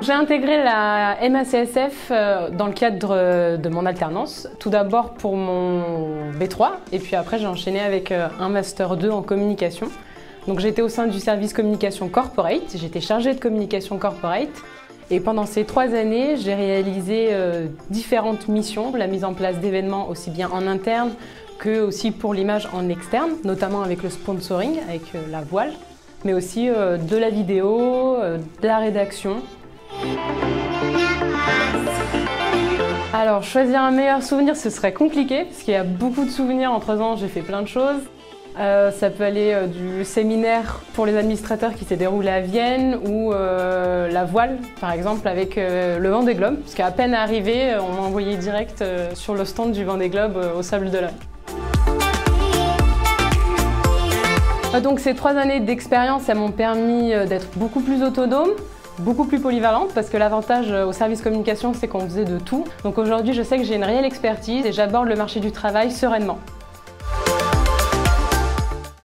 J'ai intégré la MACSF dans le cadre de mon alternance. Tout d'abord pour mon B3 et puis après j'ai enchaîné avec un Master 2 en communication. Donc j'étais au sein du service communication corporate, j'étais chargée de communication corporate. Et pendant ces 3 années, j'ai réalisé différentes missions, la mise en place d'événements aussi bien en interne que aussi pour l'image en externe, notamment avec le sponsoring, avec la voile, mais aussi de la vidéo, de la rédaction. Alors, choisir un meilleur souvenir, ce serait compliqué, parce qu'il y a beaucoup de souvenirs. En 3 ans, j'ai fait plein de choses. Ça peut aller du séminaire pour les administrateurs qui s'est déroulé à Vienne ou la voile, par exemple, avec le Vendée Globe. Parce qu'à peine arrivé, on m'a envoyé direct sur le stand du Vendée Globe au Sable d'Olonne. Donc ces 3 années d'expérience, elles m'ont permis d'être beaucoup plus autonome, beaucoup plus polyvalente, parce que l'avantage au service communication, c'est qu'on faisait de tout. Donc aujourd'hui, je sais que j'ai une réelle expertise et j'aborde le marché du travail sereinement.